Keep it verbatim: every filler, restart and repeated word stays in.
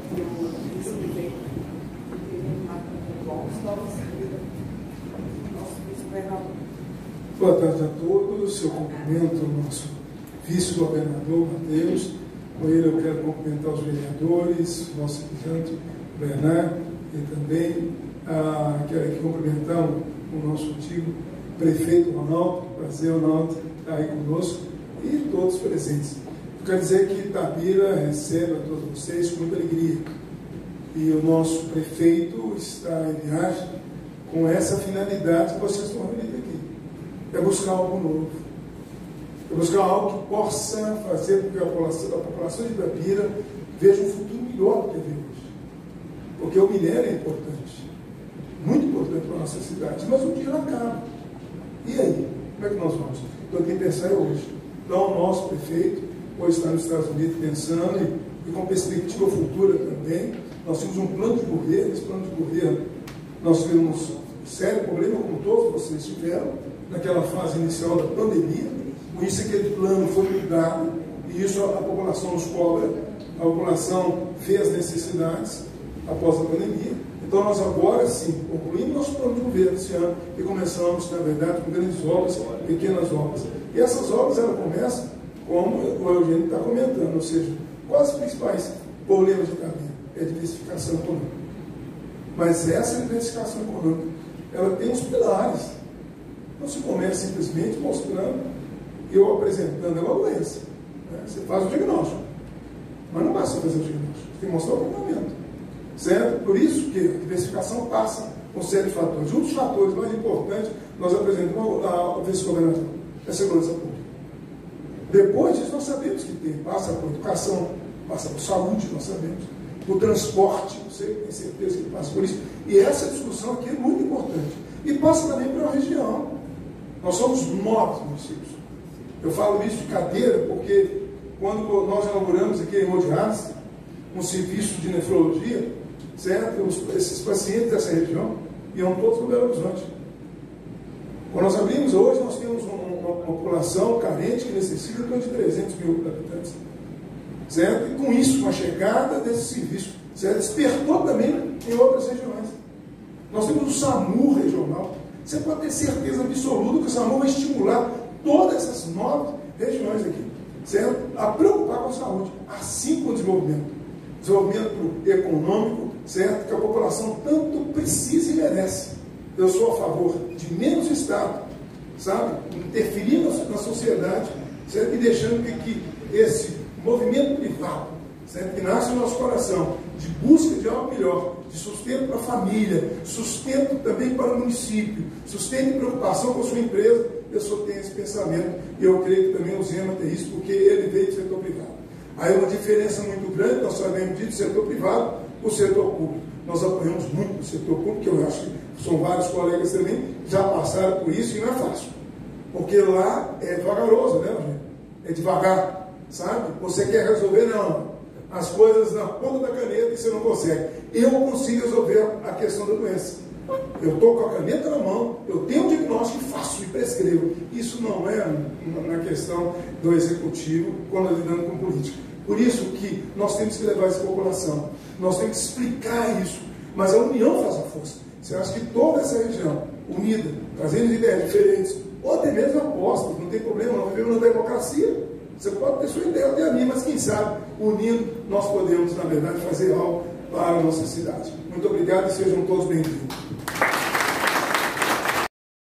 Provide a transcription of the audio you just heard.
Boa tarde a todos. Eu cumprimento o nosso vice-governador Matheus. Com ele eu quero cumprimentar os vereadores, o nosso representante Bernard, e também ah, quero aqui cumprimentar o, o nosso antigo prefeito Ronaldo. Prazer, Ronaldo, estar aí conosco, e todos presentes. Eu quero dizer que Itabira recebe a todos vocês com muita alegria. E o nosso prefeito está em viagem com essa finalidade que vocês estão reunidos aqui. É buscar algo novo. É buscar algo que possa fazer com que a população, a população de Itabira veja um futuro melhor do que vê hoje. Porque o minério é importante. Muito importante para a nossa cidade. Mas o dia não acaba. E aí? Como é que nós vamos? Então tem que pensar hoje. Então o nosso prefeito hoje está nos Estados Unidos pensando e, e com perspectiva futura também. Nós tínhamos um plano de governo. Esse plano de governo nós tivemos um sério problema, como todos vocês tiveram, naquela fase inicial da pandemia. Por isso aquele plano foi mudado, e isso a, a população nos cobra, a população vê as necessidades após a pandemia. Então nós agora sim concluímos nosso plano de governo esse ano e começamos, na verdade, com grandes obras, pequenas obras. E essas obras elas começam, como o Eugênio está comentando, ou seja, quais os principais problemas de Itabira? É a diversificação econômica. Mas essa diversificação econômica, ela tem os pilares. Não se começa simplesmente mostrando, eu apresentando uma doença. Né? Você faz o diagnóstico. Mas não basta fazer o diagnóstico, você tem que mostrar o comportamento. Certo? Por isso que a diversificação passa com série de fatores. Um dos fatores mais importantes, nós apresentamos ao vice-governador, é a segurança pública. Depois disso, nós sabemos que tem, passa por educação, passa por saúde, nós sabemos, por transporte, você tem certeza que passa por isso. E essa discussão aqui é muito importante. E passa também pela região. Nós somos nove municípios. Eu falo isso de cadeira porque quando nós inauguramos aqui em Modiás um serviço de nefrologia, certo? Os, esses pacientes dessa região iam todos no Belo Horizonte. Quando nós abrimos hoje, nós temos uma, uma, uma população carente que necessita de trezentos mil habitantes. Certo? E com isso, com a chegada desse serviço, certo? Despertou também em outras regiões. Nós temos o SAMU regional. Você pode ter certeza absoluta que o SAMU vai estimular todas essas nove regiões aqui, certo? A preocupar com a saúde, assim como o desenvolvimento. Desenvolvimento econômico, certo? Que a população tanto precisa e merece. Eu sou a favor de menos Estado, sabe? Interferindo na sociedade, certo? E deixando que, que esse movimento privado, certo? Que nasce no nosso coração, de busca de algo melhor, de sustento para a família, sustento também para o município, sustento e preocupação com a sua empresa. Eu só tenho esse pensamento, e eu creio que também o Zema tem isso, porque ele veio do setor privado. Aí uma diferença muito grande, nós sabemos disso, do setor privado para o setor público. Nós apoiamos muito o setor público, que eu acho que são vários colegas também, já passaram por isso, e não é fácil. Porque lá é vagaroso, né, gente? É devagar, sabe? Você quer resolver, não. As coisas na ponta da caneta e você não consegue. Eu consigo resolver a questão da doença. Eu estou com a caneta na mão, eu tenho um diagnóstico e faço e prescrevo. Isso não é na questão do executivo quando lidando com política. Por isso que nós temos que levar essa população, nós temos que explicar isso, mas a união faz a força. Você acha que toda essa região, unida, trazendo ideias diferentes, ou até mesmo apostas, não tem problema, nós vivemos na democracia. Você pode ter sua ideia até ali, mas quem sabe, unindo, nós podemos, na verdade, fazer algo para a nossa cidade. Muito obrigado e sejam todos bem-vindos.